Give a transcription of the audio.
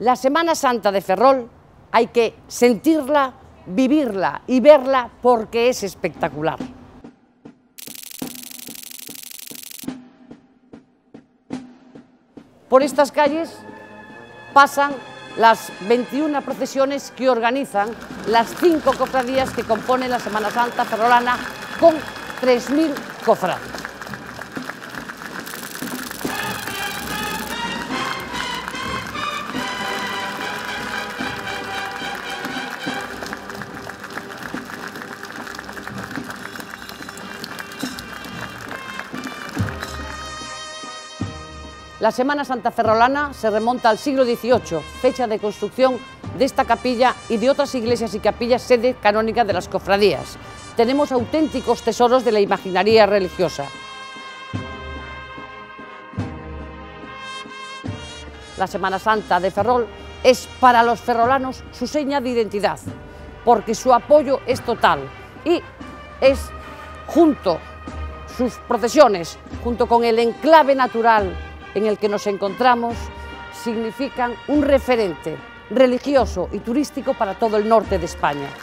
La Semana Santa de Ferrol hay que sentirla, vivirla y verla porque es espectacular. Por estas calles pasan las 21 procesiones que organizan las 5 cofradías que componen la Semana Santa ferrolana, con 3000 cofrades. La Semana Santa ferrolana se remonta al siglo XVIII, fecha de construcción de esta capilla y de otras iglesias y capillas sede canónica de las cofradías. Tenemos auténticos tesoros de la imaginería religiosa. La Semana Santa de Ferrol es para los ferrolanos su seña de identidad, porque su apoyo es total y es, junto sus procesiones, junto con el enclave natural en el que nos encontramos, significan un referente religioso y turístico para todo el norte de España.